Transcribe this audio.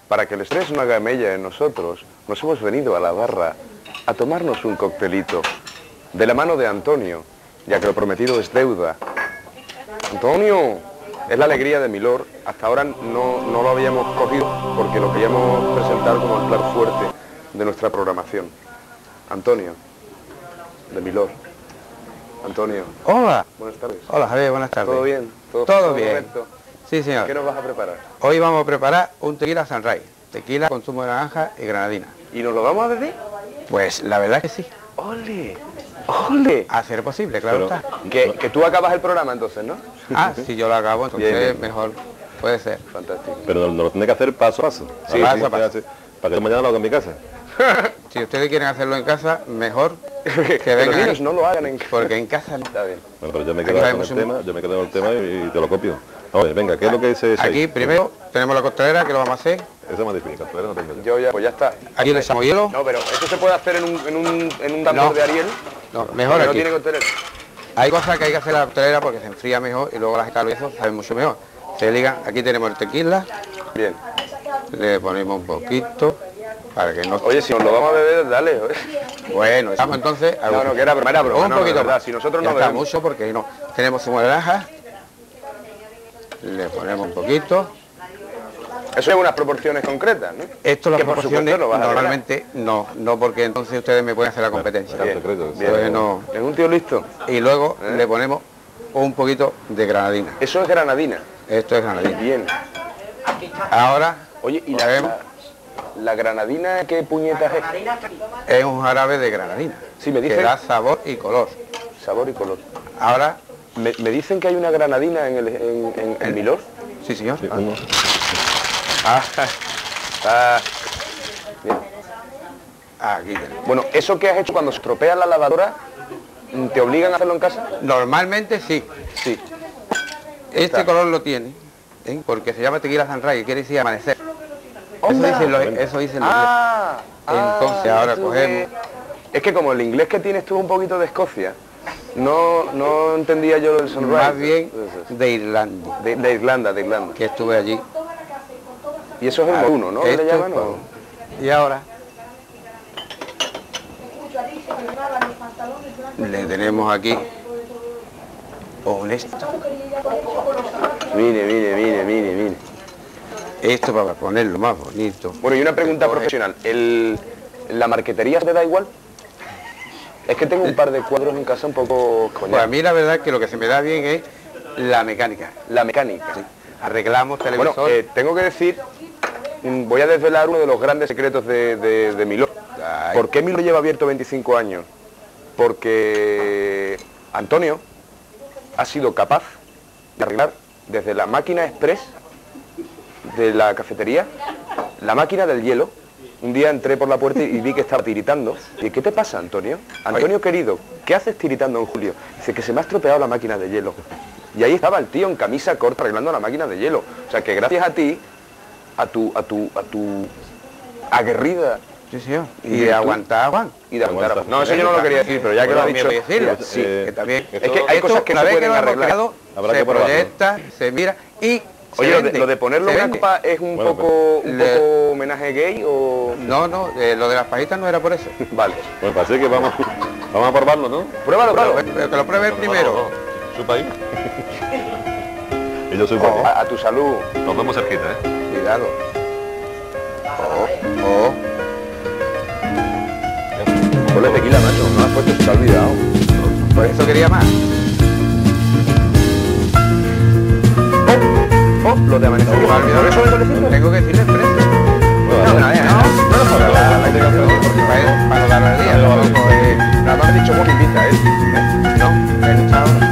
para que el estrés no haga mella en nosotros, nos hemos venido a la barra a tomarnos un coctelito de la mano de Antonio, ya que lo prometido es deuda. Antonio, es la alegría de Milor. Hasta ahora no lo habíamos cogido porque lo queríamos presentar como el plato fuerte de nuestra programación. Antonio, de Milor. Antonio. Hola. Buenas tardes. Hola, Javier, buenas tardes. ¿Todo bien? Todo bien. Correcto? Sí, señor. ¿Qué nos vas a preparar? Hoy vamos a preparar un tequila Sunrise. Tequila con zumo de naranja y granadina. ¿Y nos lo vamos a beber? Pues la verdad es que sí. ¡Ole! ¡Ole! A ser posible, claro está. Que tú acabas el programa entonces, ¿no? Ah, si yo lo acabo, entonces Bien, bien. mejor puede ser. Fantástico. Pero no lo tiene que hacer paso a paso. Sí, paso a paso. Para que mañana lo haga en mi casa. Si ustedes quieren hacerlo en casa, mejor que que los vengan, niños no lo hagan en casa. porque en casa no. Está bien. Bueno, pero yo me Aquí quedo con sabemos el tema, y te lo copio. Oye, venga, ¿qué es lo que dice ese? Aquí primero tenemos la costelera, que lo vamos a hacer. Eso es más difícil, costelera no tengo yo. Pues ya está. Aquí le echamos hielo. No, pero eso se puede hacer en un tambor No. de Ariel. No, mejor No aquí. tiene costelera. Hay cosas que hay que hacer en la costelera porque se enfría mejor y luego las escalas y eso saben mucho mejor. Se ligan. Aquí tenemos el tequila. Bien. Le ponemos un poquito para que no... Oye, si nos lo vamos a beber, dale. Oye. Bueno, echamos entonces... No, que era broma, Un no, poquito de verdad, más. si nosotros Ya no está bebemos. mucho porque no. Tenemos zumo de naranja. Le ponemos un poquito. Eso es unas proporciones concretas, ¿no? Esto las Que por proporciones supuesto lo vas a normalmente no porque entonces ustedes me pueden hacer la competencia. Claro, secreto, sí. Entonces no. Es un tío listo. Y luego le ponemos un poquito de granadina. Eso es granadina. Esto es granadina. Bien. Ahora, Oye, ¿y ya vemos, la granadina qué puñetas es? es un jarabe de granadina. Sí, me Que dicen. da sabor y color. Sabor y color. Ahora, Me dicen que hay una granadina en el Milor. sí señor. Sí, uno. Bien. Aquí tenemos. Bueno, ¿eso que has hecho cuando se estropea la lavadora, te obligan a hacerlo en casa? Normalmente sí. Sí. Este Está. color lo tiene, ¿eh? Porque se llama tequila Sunrise, que quiere decir amanecer. Eso ¡Onda! dicen los ingleses. Entonces ahora eso cogemos. Es que como el inglés que tienes tú un poquito de Escocia, no entendía yo el sunrise. Más bien de Irlanda, de Irlanda, que estuve allí. Y eso es el moruno, ¿no? ¿Qué Esto le es llaman? todo. ¿O? Y ahora le tenemos aquí un esto. Mire. Esto para ponerlo más bonito. Bueno, y una pregunta profesional. ¿La marquetería te da igual? Es que tengo un par de cuadros en casa un poco Pues a coñados. mí la verdad es que lo que se me da bien es la mecánica. La mecánica. Arreglamos Bueno, televisor. tengo que decir, voy a desvelar uno de los grandes secretos de Milor. Ay. ¿Por qué Milor lleva abierto 25 años? Porque Antonio ha sido capaz de arreglar desde la máquina express de la cafetería, la máquina del hielo. Un día entré por la puerta y vi que estaba tiritando. ¿Y qué te pasa, Antonio? Antonio, querido, ¿qué haces tiritando en julio? Dice que se me ha estropeado la máquina de hielo. Y ahí estaba el tío en camisa corta arreglando la máquina de hielo. O sea que gracias a ti, a tu aguerrida Sí, señor. y Y de de tu- aguantar a Juan. y de aguantar. No, eso yo no lo quería decir, pero ya que lo ha Bueno, dicho. me voy a decirlo, mira, sí, que también. Es que hay cosas que una se vez pueden lo hemos arreglar. creado, Habrá se que probarlo. proyecta, se mira y Oye, se lo vende. de ponerlo Se en una vende. copa es un Bueno, poco le- homenaje gay o... No, lo de las pajitas no era por eso. Vale. Bueno, parece que vamos a probarlo, ¿no? Pruébalo, Pero que lo pruebe el primero. Chupa ahí. Y yo soy guapo. A tu salud. Nos vemos cerquita, ¿eh? Cuidado. Ponle tequila, macho. No has puesto, se te ha olvidado. Por eso quería más. Lo de amanecer. Me ha olvidado. ¿Por eso le solicito? Tengo que decirle el precio. No, Para no darle el día. Tampoco, Nada más ha dicho vos invita, ¿eh? no, he echado